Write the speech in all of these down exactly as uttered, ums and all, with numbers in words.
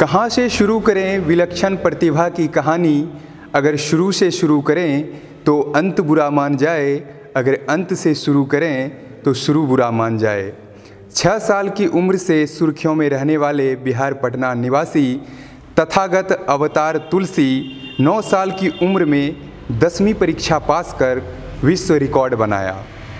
कहाँ से शुरू करें विलक्षण प्रतिभा की कहानी। अगर शुरू से शुरू करें तो अंत बुरा मान जाए, अगर अंत से शुरू करें तो शुरू बुरा मान जाए। छः साल की उम्र से सुर्खियों में रहने वाले बिहार पटना निवासी तथागत अवतार तुलसी नौ साल की उम्र में दसवीं परीक्षा पास कर विश्व रिकॉर्ड बनाया।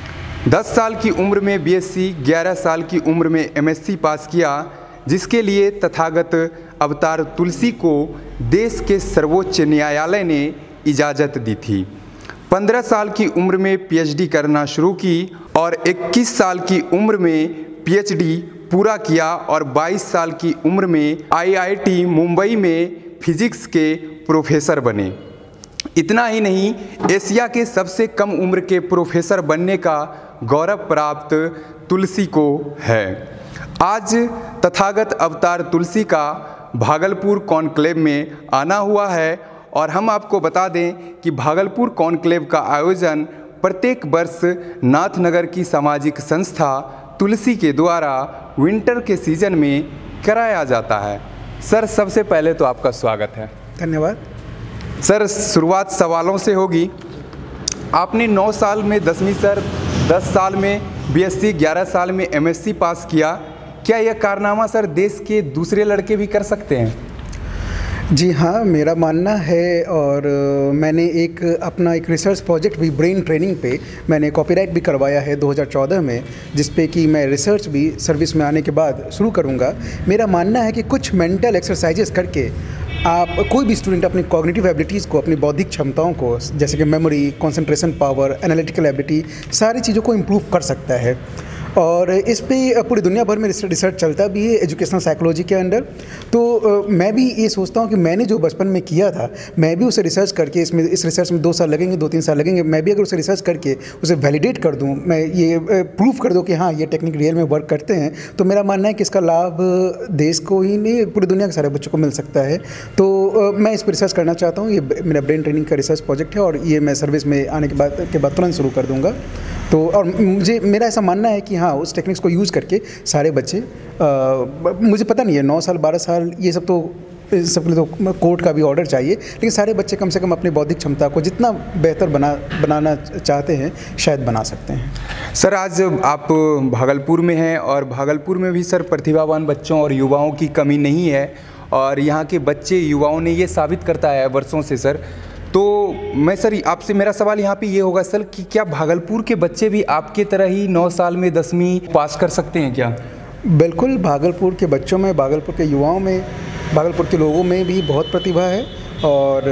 दस साल की उम्र में बीएससी, ग्यारह साल की उम्र में एमएससी पास किया, जिसके लिए तथागत अवतार तुलसी को देश के सर्वोच्च न्यायालय ने इजाज़त दी थी। पंद्रह साल की उम्र में पीएचडी करना शुरू की और इक्कीस साल की उम्र में पीएचडी पूरा किया और बाईस साल की उम्र में आईआईटी मुंबई में फिजिक्स के प्रोफेसर बने। इतना ही नहीं, एशिया के सबसे कम उम्र के प्रोफेसर बनने का गौरव प्राप्त तुलसी को है। आज तथागत अवतार तुलसी का भागलपुर कॉन्क्लेव में आना हुआ है और हम आपको बता दें कि भागलपुर कॉन्क्लेव का आयोजन प्रत्येक वर्ष नाथनगर की सामाजिक संस्था तुलसी के द्वारा विंटर के सीजन में कराया जाता है। सर, सबसे पहले तो आपका स्वागत है। धन्यवाद। सर, शुरुआत सवालों से होगी। आपने नौ साल में दसवीं, सर दस साल में बीएससी, ग्यारह साल में एमएससी पास किया। क्या यह कारनामा सर देश के दूसरे लड़के भी कर सकते हैं? जी हाँ, मेरा मानना है। और मैंने एक अपना एक रिसर्च प्रोजेक्ट भी ब्रेन ट्रेनिंग पे मैंने कॉपीराइट भी करवाया है दो हज़ार चौदह में, जिस पे कि मैं रिसर्च भी सर्विस में आने के बाद शुरू करूँगा। मेरा मानना है कि कुछ मेंटल एक्सरसाइजेस करके आप कोई भी स्टूडेंट अपनी कॉग्निटिव एबिलिटीज़ को, अपनी बौद्धिक क्षमताओं को, जैसे कि memory, concentration power, analytical ability, सारी चीज़ों को इम्प्रूव कर सकता है। और इस पे पूरी दुनिया भर में रिसर्च चलता भी है एजुकेशनल साइकोलॉजी के अंडर। तो मैं भी ये सोचता हूँ कि मैंने जो बचपन में किया था, मैं भी उसे रिसर्च करके, इसमें इस रिसर्च में दो साल लगेंगे, दो तीन साल लगेंगे, मैं भी अगर उसे रिसर्च करके उसे वैलिडेट कर दूँ, मैं ये प्रूफ कर दूँ कि हाँ ये टेक्निक रियल में वर्क करते हैं, तो मेरा मानना है कि इसका लाभ देश को ही नहीं, पूरी दुनिया के सारे बच्चों को मिल सकता है। तो मैं इस पर रिसर्च करना चाहता हूँ। ये मेरा ब्रेन ट्रेनिंग का रिसर्च प्रोजेक्ट है और ये मैं सर्विस में आने के बाद के बाद तुरंत शुरू कर दूँगा। तो और मुझे मेरा ऐसा मानना है कि हाँ, उस टेक्निक्स को यूज़ करके सारे बच्चे, आ, मुझे पता नहीं है नौ साल बारह साल ये सब तो सब के लिए तो कोर्ट का भी ऑर्डर चाहिए, लेकिन सारे बच्चे कम से कम अपनी बौद्धिक क्षमता को जितना बेहतर बना बनाना चाहते हैं शायद बना सकते हैं। सर, आज आप भागलपुर में हैं और भागलपुर में भी सर प्रतिभावान बच्चों और युवाओं की कमी नहीं है और यहाँ के बच्चे युवाओं ने ये साबित करता है वर्षों से। सर, तो मैं सर आपसे मेरा सवाल यहाँ पे ये होगा सर कि क्या भागलपुर के बच्चे भी आपके तरह ही नौ साल में दसवीं पास कर सकते हैं क्या? बिल्कुल, भागलपुर के बच्चों में, भागलपुर के युवाओं में, भागलपुर के लोगों में भी बहुत प्रतिभा है। और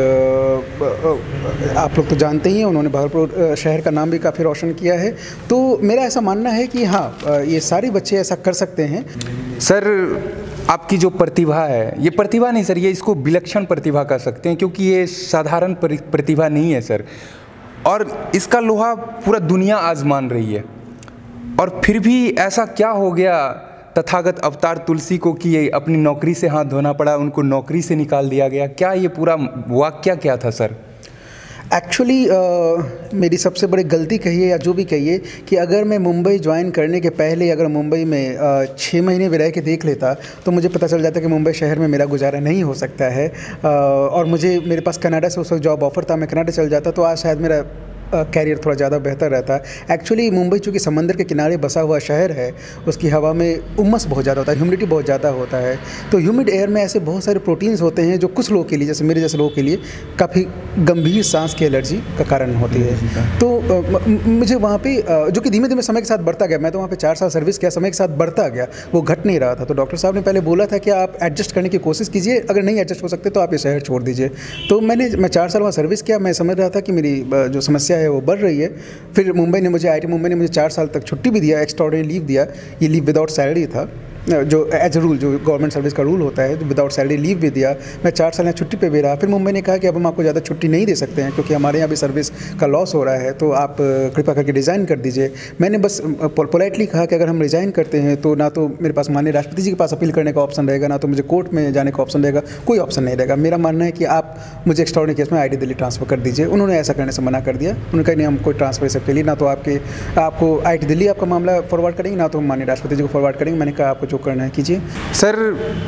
आप लोग तो जानते ही हैं, उन्होंने भागलपुर शहर का नाम भी काफ़ी रोशन किया है। तो मेरा ऐसा मानना है कि हाँ, ये सारे बच्चे ऐसा कर सकते हैं। सर, आपकी जो प्रतिभा है, ये प्रतिभा नहीं सर, ये इसको विलक्षण प्रतिभा कह सकते हैं, क्योंकि ये साधारण प्रतिभा नहीं है सर, और इसका लोहा पूरा दुनिया आज मान रही है। और फिर भी ऐसा क्या हो गया तथागत अवतार तुलसी को कि ये अपनी नौकरी से हाथ धोना पड़ा, उनको नौकरी से निकाल दिया गया? क्या ये पूरा वाकया क्या था सर? एक्चुअली uh, मेरी सबसे बड़ी गलती कहिए या जो भी कहिए कि अगर मैं मुंबई ज्वाइन करने के पहले अगर मुंबई में uh, छः महीने भी रह के देख लेता तो मुझे पता चल जाता कि मुंबई शहर में मेरा गुजारा नहीं हो सकता है। uh, और मुझे मेरे पास कनाडा से उस वक्त जॉब ऑफर था, मैं कनाडा चल जाता तो आज शायद मेरा कैरियर थोड़ा ज़्यादा बेहतर रहता है। एक्चुअली मुंबई चूँकि समंदर के किनारे बसा हुआ शहर है, उसकी हवा में उमस बहुत ज़्यादा होता है, ह्यूमिडिटी बहुत ज़्यादा होता है। तो ह्यूमिड एयर में ऐसे बहुत सारे प्रोटीन्स होते हैं जो कुछ लोगों के लिए, जैसे मेरे जैसे लोगों के लिए, काफ़ी गंभीर सांस की एलर्जी का कारण होती है। तो मुझे वहाँ पे, जो कि धीमे धीमे समय के साथ बढ़ता गया, मैं तो वहाँ पे चार साल सर्विस किया, समय के साथ बढ़ता गया, वो घट नहीं रहा था। तो डॉक्टर साहब ने पहले बोला था कि आप एडजस्ट करने की कोशिश कीजिए, अगर नहीं एडजस्ट हो सकते तो आप ये शहर छोड़ दीजिए। तो मैंने मैं चार साल वहाँ सर्विस किया, मैं समझ रहा था कि मेरी जो समस्या है वो बढ़ रही है। फिर मुंबई ने मुझे आईआईटी मुंबई ने मुझे चार साल तक छुट्टी भी दिया, एक्स्ट्राऑर्डिनरी लीव दिया। ये लीव विदाउट सैलरी था, जो एज ए रूल, जो गवर्नमेंट सर्विस का रूल होता है, विदाउट सैलरी लीव भी दिया। मैं चार साल यहाँ छुट्टी पे भी रहा। फिर मुंबई ने कहा कि अब हम आपको ज़्यादा छुट्टी नहीं दे सकते हैं क्योंकि हमारे यहाँ भी सर्विस का लॉस हो रहा है, तो आप कृपया करके रिज़ाइन कर दीजिए। मैंने बस पोलाइटली कहा कि अगर हम रिज़ाइन करते हैं तो ना तो मेरे पास माननीय राष्ट्रपति जी के पास अपील करने का ऑप्शन रहेगा, ना तो मुझे कोर्ट में जाने का ऑप्शन रहेगा, कोई ऑप्शन नहीं रहेगा। मेरा मानना है कि आप मुझे एक्स्ट्राऑर्डिनरी केस में आई डी दिल्ली ट्रांसफ़र कर दीजिए। उन्होंने ऐसा करने से मना कर दिया। उन्होंने कहा नहीं, हम कोई ट्रांसफर सबके लिए, ना तो आपके आपको आई टी दिल्ली आपका मामला फॉरवर्ड करेंगे, ना तो हम माननीय राष्ट्रपति जी को फॉरवर्ड करेंगे। मैंने कहा आपको जो करना है कीजिए। सर,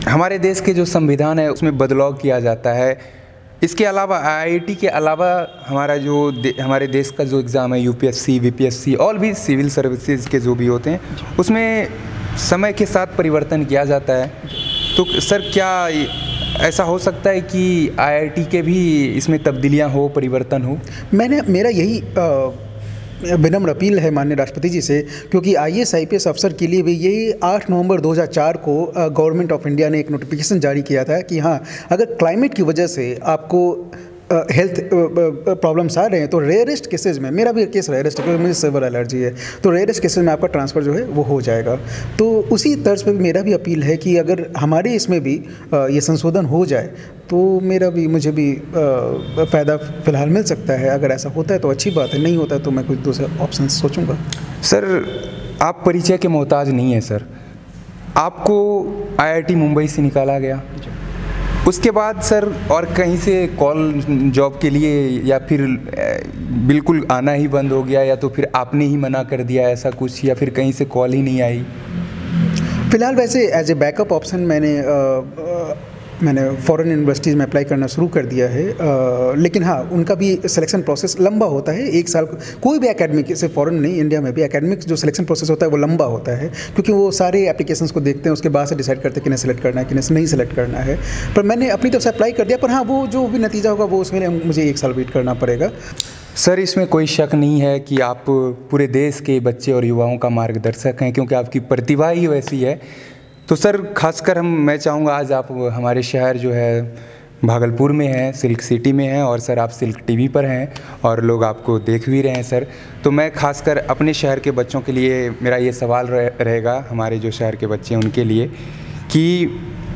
हमारे देश के जो संविधान है उसमें बदलाव किया जाता है। इसके अलावा आईआईटी के अलावा हमारा जो दे, हमारे देश का जो एग्ज़ाम है यूपीएससी, बीपीएससी और भी सिविल सर्विसेज के जो भी होते हैं उसमें समय के साथ परिवर्तन किया जाता है। तो सर क्या ऐसा हो सकता है कि आईआईटी के भी इसमें तब्दीलियां हो, परिवर्तन हो? मैंने मेरा यही आ, विनम्र अपील है माननीय राष्ट्रपति जी से, क्योंकि आईएएस आईपीएस अफसर के लिए भी यही आठ नवंबर दो हज़ार चार को गवर्नमेंट ऑफ इंडिया ने एक नोटिफिकेशन जारी किया था कि हाँ, अगर क्लाइमेट की वजह से आपको हेल्थ प्रॉब्लम्स आ रहे हैं तो रेयरेस्ट केसेस में, मेरा भी केस रेयरेस्ट है क्योंकि मुझे सीवियर एलर्जी है, तो रेयरेस्ट केसेस में आपका ट्रांसफ़र जो है वो हो जाएगा। तो उसी तर्ज पर भी मेरा भी अपील है कि अगर हमारे इसमें भी ये संशोधन हो जाए तो मेरा भी मुझे भी फ़ायदा फ़िलहाल मिल सकता है। अगर ऐसा होता है तो अच्छी बात है, नहीं होता है तो मैं कुछ दूसरे ऑप्शन सोचूंगा। सर आप परिचय के मोहताज नहीं हैं सर, आपको आईआईटी मुंबई से निकाला गया, उसके बाद सर और कहीं से कॉल जॉब के लिए या फिर बिल्कुल आना ही बंद हो गया, या तो फिर आपने ही मना कर दिया ऐसा कुछ, या फिर कहीं से कॉल ही नहीं आई? फ़िलहाल वैसे एज ए बैकअप ऑप्शन मैंने आ, आ, मैंने फॉरेन यूनिवर्सिटीज़ में अप्लाई करना शुरू कर दिया है, आ, लेकिन हाँ उनका भी सिलेक्शन प्रोसेस लंबा होता है, एक साल। कोई भी एकेडमिक, सिर्फ फॉरेन नहीं, इंडिया में भी एकेडमिक जो सिलेक्शन प्रोसेस होता है वो लंबा होता है, क्योंकि वो सारे एप्लीकेशंस को देखते हैं, उसके बाद से डिसाइड करते हैं किन्हें सेलेक्ट करना है किन्हें नहीं सेलेक्ट करना है। पर मैंने अपनी तरफ से अप्लाई कर दिया, पर हाँ वो जो भी नतीजा होगा वो उसके लिए मुझे एक साल वेट करना पड़ेगा। सर इसमें कोई शक नहीं है कि आप पूरे देश के बच्चे और युवाओं का मार्गदर्शक हैं, क्योंकि आपकी प्रतिभा ही वैसी है। तो सर खासकर हम मैं चाहूँगा आज आप हमारे शहर जो है भागलपुर में है, सिल्क सिटी में है, और सर आप सिल्क टीवी पर हैं और लोग आपको देख भी रहे हैं सर। तो मैं खासकर अपने शहर के बच्चों के लिए मेरा ये सवाल रहेगा, हमारे जो शहर के बच्चे हैं उनके लिए, कि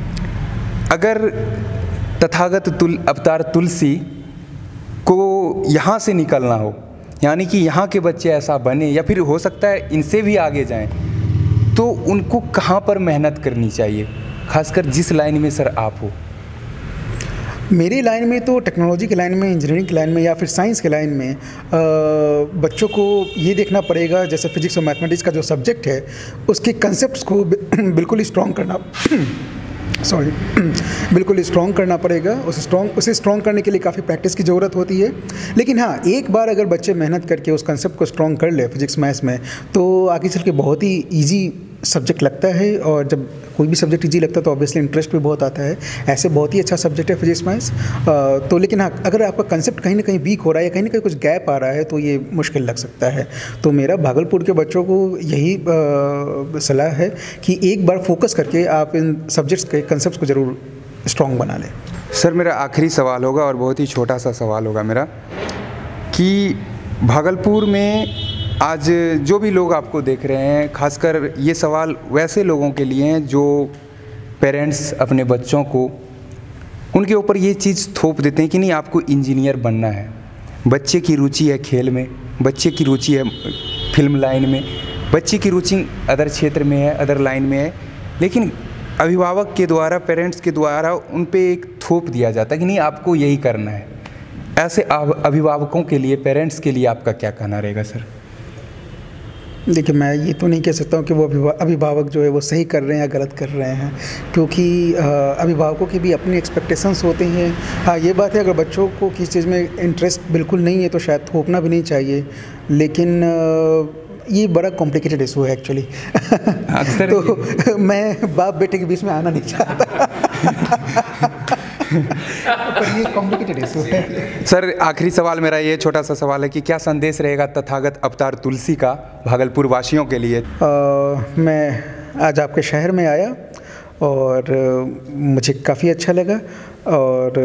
अगर तथागत तुल अवतार तुलसी को यहाँ से निकलना हो, यानी कि यहाँ के बच्चे ऐसा बने या फिर हो सकता है इनसे भी आगे जाएं, तो उनको कहाँ पर मेहनत करनी चाहिए, खासकर जिस लाइन में सर आप हो? मेरी लाइन में तो टेक्नोलॉजी की लाइन में, इंजीनियरिंग की लाइन में या फिर साइंस की लाइन में आ, बच्चों को ये देखना पड़ेगा, जैसे फिजिक्स और मैथमेटिक्स का जो सब्जेक्ट है उसके कंसेप्ट्स को बिल्कुल ही स्ट्रॉन्ग करना सॉरी बिल्कुल स्ट्रॉन्ग करना पड़ेगा। उसे स्ट्रॉन्ग उसे स्ट्रॉन्ग करने के लिए काफ़ी प्रैक्टिस की ज़रूरत होती है, लेकिन हाँ एक बार अगर बच्चे मेहनत करके उस कंसेप्ट को स्ट्रॉन्ग कर ले फिजिक्स मैथ्स में, तो आगे चल के बहुत ही ईजी सब्जेक्ट लगता है। और जब कोई भी सब्जेक्ट ईजी लगता है तो ऑब्वियसली इंटरेस्ट भी बहुत आता है। ऐसे बहुत ही अच्छा सब्जेक्ट है फिजिक्स मैथ्स। तो लेकिन हाँ अगर आपका कंसेप्ट कहीं ना कहीं वीक हो रहा है या कहीं ना कहीं कुछ गैप आ रहा है तो ये मुश्किल लग सकता है। तो मेरा भागलपुर के बच्चों को यही सलाह है कि एक बार फोकस करके आप इन सब्जेक्ट्स के कंसेप्ट को ज़रूर स्ट्रॉन्ग बना लें। सर मेरा आखिरी सवाल होगा और बहुत ही छोटा सा सवाल होगा मेरा, कि भागलपुर में आज जो भी लोग आपको देख रहे हैं, खासकर ये सवाल वैसे लोगों के लिए हैं जो पेरेंट्स अपने बच्चों को उनके ऊपर ये चीज़ थोप देते हैं कि नहीं आपको इंजीनियर बनना है, बच्चे की रुचि है खेल में, बच्चे की रुचि है फिल्म लाइन में, बच्चे की रुचि अदर क्षेत्र में है, अदर लाइन में है, लेकिन अभिभावक के द्वारा, पेरेंट्स के द्वारा उन पे एक थोप दिया जाता है कि नहीं आपको यही करना है। ऐसे अभिभावकों के लिए, पेरेंट्स के लिए आपका क्या कहना रहेगा सर? देखिए मैं ये तो नहीं कह सकता हूँ कि वो अभिभावक जो है वो सही कर रहे हैं या गलत कर रहे हैं, क्योंकि अभिभावकों की भी अपनी एक्सपेक्टेशंस होते हैं। हाँ ये बात है, अगर बच्चों को किसी चीज़ में इंटरेस्ट बिल्कुल नहीं है तो शायद थोपना भी नहीं चाहिए, लेकिन ये बड़ा कॉम्प्लिकेटेड इशू है एक्चुअली। तो मैं बाप बेटे के बीच में आना नहीं चाहता। पर ये कॉम्प्लिकेटेड इशू है। सर आखिरी सवाल मेरा ये छोटा सा सवाल है कि क्या संदेश रहेगा तथागत अवतार तुलसी का भागलपुर वासियों के लिए? आ, मैं आज आपके शहर में आया और मुझे काफ़ी अच्छा लगा। और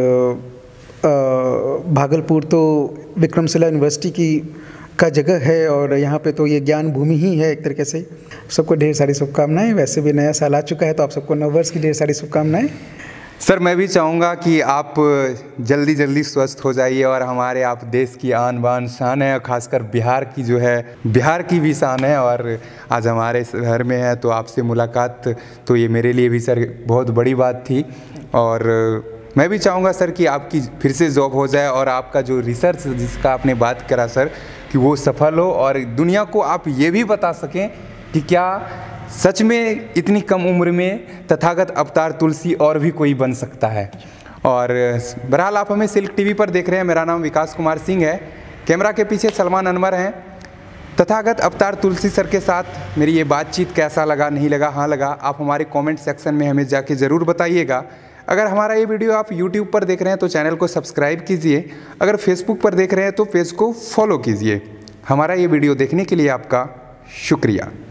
आ, भागलपुर तो विक्रमशिला यूनिवर्सिटी की का जगह है और यहाँ पे तो ये ज्ञान भूमि ही है एक तरीके से। सबको ढेर सारी शुभकामनाएं। वैसे भी नया साल आ चुका है तो आप सबको नव वर्ष की ढेर सारी शुभकामनाएं। सर मैं भी चाहूँगा कि आप जल्दी जल्दी स्वस्थ हो जाइए और हमारे आप देश की आन बान शान है, और ख़ासकर बिहार की जो है, बिहार की भी शान है, और आज हमारे शहर में है। तो आपसे मुलाकात तो ये मेरे लिए भी सर बहुत बड़ी बात थी। और मैं भी चाहूँगा सर कि आपकी फिर से जॉब हो जाए और आपका जो रिसर्च जिसका आपने बात करा सर कि वो सफल हो, और दुनिया को आप ये भी बता सकें कि क्या सच में इतनी कम उम्र में तथागत अवतार तुलसी और भी कोई बन सकता है। और बहरहाल आप हमें सिल्क टीवी पर देख रहे हैं। मेरा नाम विकास कुमार सिंह है, कैमरा के पीछे सलमान अनवर हैं। तथागत अवतार तुलसी सर के साथ मेरी ये बातचीत कैसा लगा, नहीं लगा, हाँ लगा, आप हमारे कमेंट सेक्शन में हमें जाके ज़रूर बताइएगा। अगर हमारा ये वीडियो आप यूट्यूब पर देख रहे हैं तो चैनल को सब्सक्राइब कीजिए, अगर फेसबुक पर देख रहे हैं तो पेज को फॉलो कीजिए। हमारा ये वीडियो देखने के लिए आपका शुक्रिया।